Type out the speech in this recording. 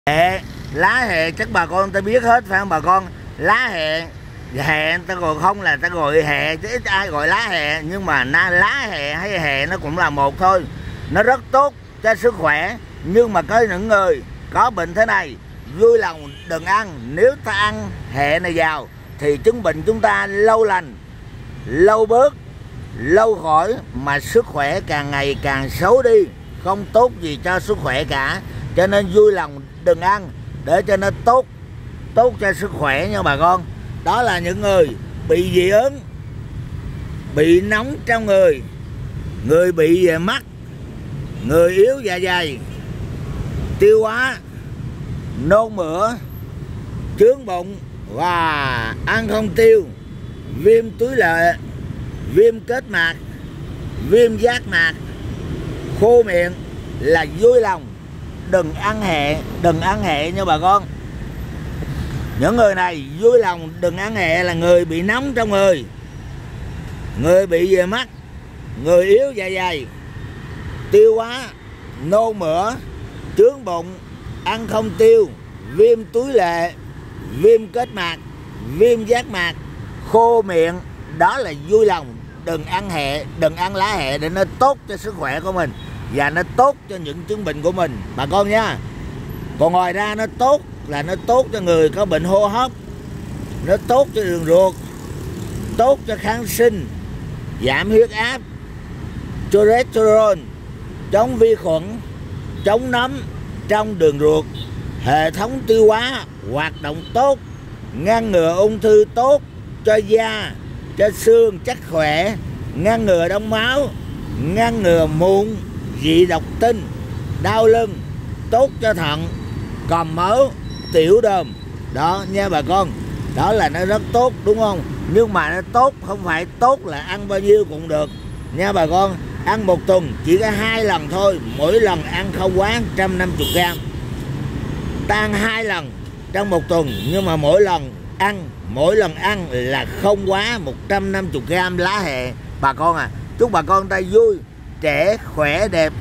Lá hẹ chắc bà con ta biết hết phải không bà con? Lá hẹ, hẹ ta gọi không là ta gọi hẹ chứ ít ai gọi lá hẹ, nhưng mà lá hẹ hay hẹ nó cũng là một thôi. Nó rất tốt cho sức khỏe, nhưng mà có những người có bệnh thế này vui lòng đừng ăn. Nếu ta ăn hẹ này vào thì chứng bệnh chúng ta lâu lành, lâu bớt, lâu khỏi, mà sức khỏe càng ngày càng xấu đi, không tốt gì cho sức khỏe cả. Cho nên vui lòng đừng ăn để cho nó tốt cho sức khỏe nha bà con. Đó là những người bị dị ứng, bị nóng trong người, người bị về mắt, người yếu dạ dày, tiêu hóa, nôn mửa, chướng bụng và ăn không tiêu, viêm túi lệ, viêm kết mạc, viêm giác mạc, khô miệng là vui lòng đừng ăn hẹ nha bà con. Những người này vui lòng đừng ăn hẹ là người bị nóng trong người, người bị về mắt, người yếu dạ dày, tiêu hóa, nôn mửa, chướng bụng, ăn không tiêu, viêm túi lệ, viêm kết mạc, viêm giác mạc, khô miệng. Đó là vui lòng đừng ăn hẹ, đừng ăn lá hẹ để nó tốt cho sức khỏe của mình và nó tốt cho những chứng bệnh của mình bà con nha. Còn ngoài ra nó tốt là nó tốt cho người có bệnh hô hấp, nó tốt cho đường ruột, tốt cho kháng sinh, giảm huyết áp, cholesterol, chống vi khuẩn, chống nấm trong đường ruột, hệ thống tiêu hóa hoạt động tốt, ngăn ngừa ung thư, tốt cho da, cho xương chắc khỏe, ngăn ngừa đông máu, ngăn ngừa mụn, dị độc tinh, đau lưng, tốt cho thận, còm máu, tiểu đờm. Đó nha bà con. Đó là nó rất tốt đúng không? Nhưng mà nó tốt không phải tốt là ăn bao nhiêu cũng được nha bà con. Ăn một tuần chỉ có 2 lần thôi, mỗi lần ăn không quá 150g. Ta ăn 2 lần trong một tuần, nhưng mà mỗi lần ăn là không quá 150g lá hẹ bà con à. Chúc bà con ta vui, trẻ, khỏe, đẹp,